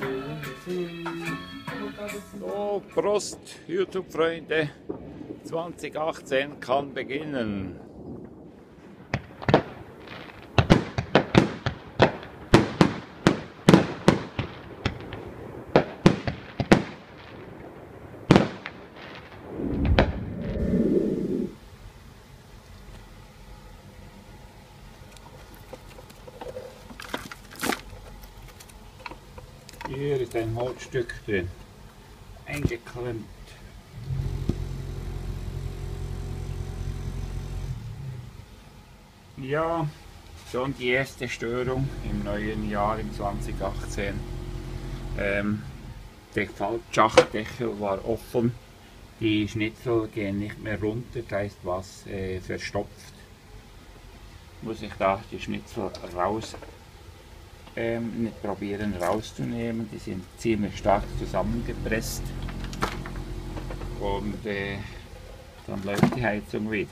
So, Prost, YouTube-Freunde, 2018 kann beginnen. Hier ist ein Holzstück drin, eingeklemmt. Ja, schon die erste Störung im neuen Jahr, im 2018. Der Faltschachtdeckel war offen, die Schnitzel gehen nicht mehr runter, das heißt was verstopft. Muss ich da die Schnitzel raus nicht probieren rauszunehmen, die sind ziemlich stark zusammengepresst und dann läuft die Heizung wieder.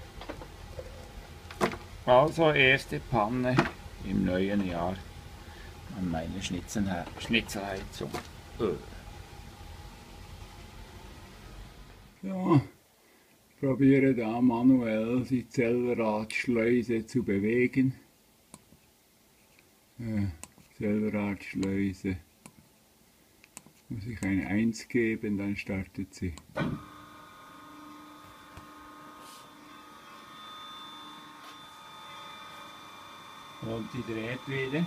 Also erste Panne im neuen Jahr an meine Schnitzelheizung. So, ich probiere da manuell die Zellradschleuse zu bewegen. Zellradschleuse. Muss ich ein 1 geben, dann startet sie. Und die dreht wieder.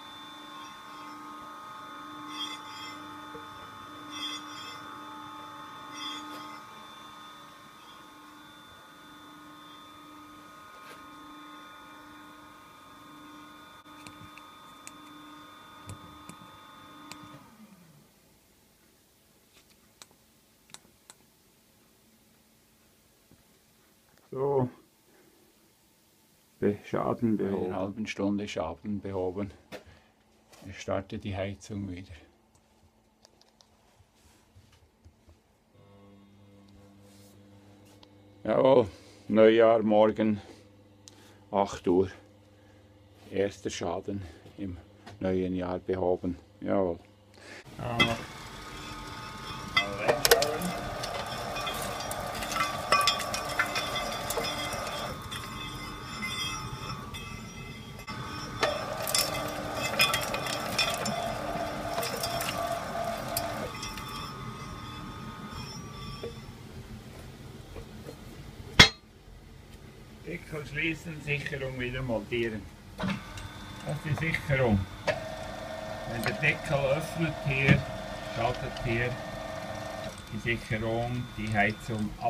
So, Schaden behoben. Eine halbe Stunde Schaden behoben. Ich starte die Heizung wieder. Jawohl, Neujahr morgen 8 Uhr. Erster Schaden im neuen Jahr behoben. Jawohl. Deckel schließen, Sicherung wieder montieren. Das ist die Sicherung. Wenn der Deckel öffnet hier, schaltet hier die Sicherung die Heizung ab.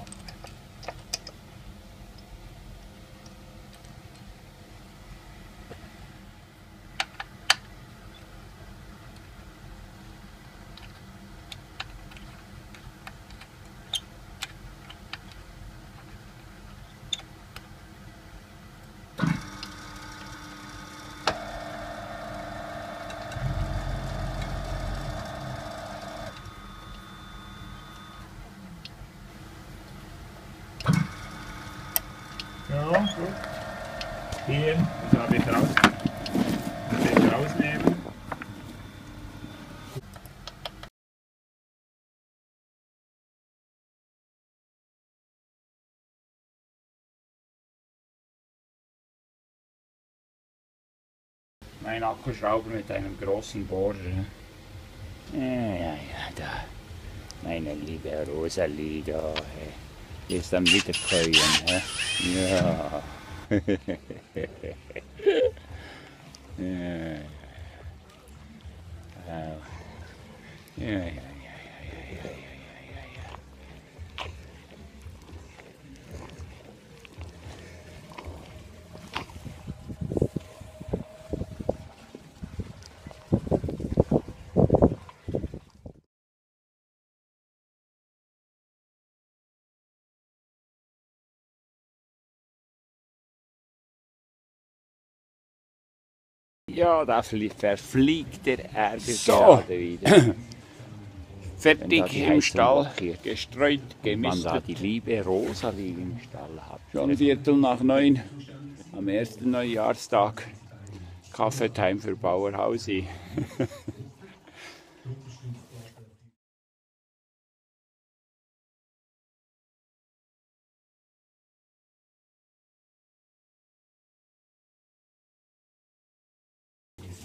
Ja, gut. Hier, das habe ich rausnehmen. Mein Akkuschrauber mit einem großen Bohrer. Ja, da. Meine liebe Rosalie da. Die ist am Wiederkäuen. Ja. Ja. Ja. Ja, da verfliegt der Ärger gerade wieder. Fertig im Stall, gestreut, gemistet. Man da die liebe Rosalie im Stall hat. Schon 8:45 am ersten Neujahrstag. Kaffeetime für Bauer Hausi.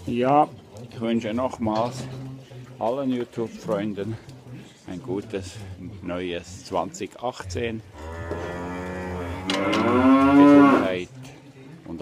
Ja, ich wünsche nochmals allen YouTube-Freunden ein gutes neues 2018.